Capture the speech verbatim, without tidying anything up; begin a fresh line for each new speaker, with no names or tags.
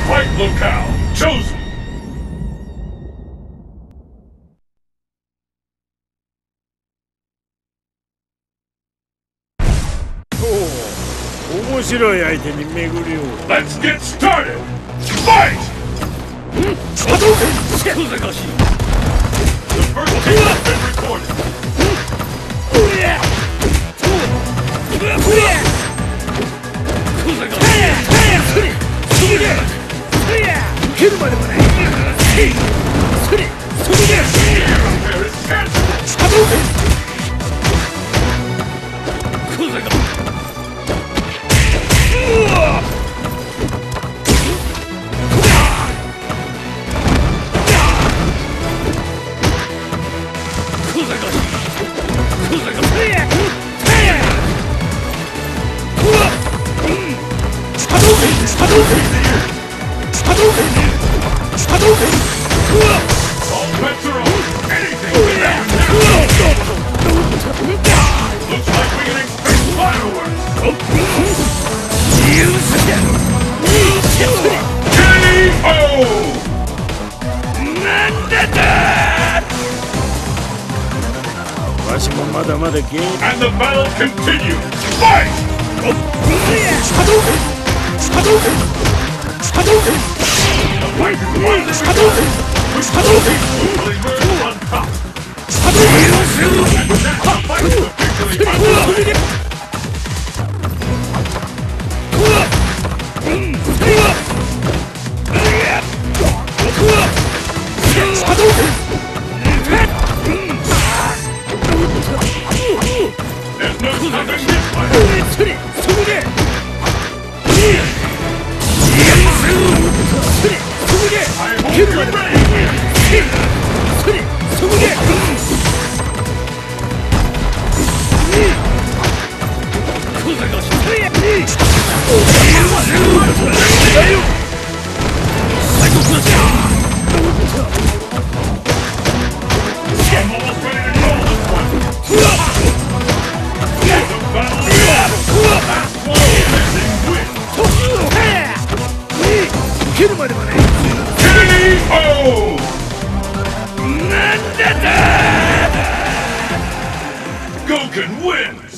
Fight locale chosen.
面白い相手に巡りを。
Let's get started. Fight! The first kill has been recorded. There is cancer. All bets are on. Anything can happen now. Looks like we can expect fireworks. K O! And the battle continues. Fight! The fight is won. Which will emerge on top. And that fight is officially underway. There's no stopping this fight. I hope you're ready. I'm almost ready to call this one. The battle is on. Last one standing wins. K O! Goken wins!